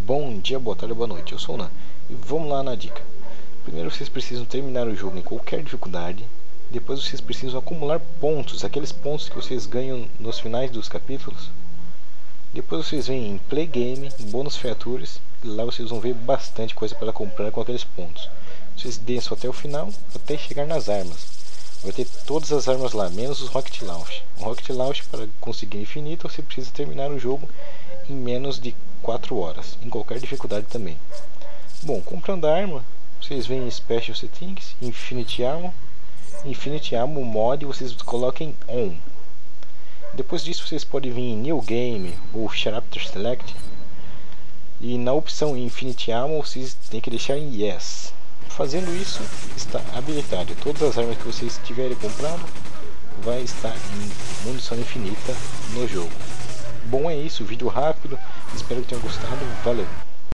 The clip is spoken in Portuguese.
Bom dia, boa tarde, boa noite, eu sou o Nan e vamos lá na dica. Primeiro vocês precisam terminar o jogo em qualquer dificuldade. Depois vocês precisam acumular pontos, aqueles pontos que vocês ganham nos finais dos capítulos. Depois vocês vêm em Play Game, Bônus Features, e lá vocês vão ver bastante coisa para comprar com aqueles pontos. Vocês desçam até o final, até chegar nas armas. Vai ter todas as armas lá, menos os Rocket Launch. O Rocket Launch, para conseguir infinito, você precisa terminar o jogo em menos de 4 horas, em qualquer dificuldade também. Bom, comprando a arma, vocês vêm em Special Settings, Infinity Ammo Mod, vocês coloquem On. Depois disso vocês podem vir em New Game ou Chapter Select, e na opção Infinity Ammo vocês têm que deixar em Yes. Fazendo isso, está habilitado. Todas as armas que vocês tiverem comprado vai estar em munição infinita no jogo. Bom, é isso, vídeo rápido, espero que tenham gostado, valeu!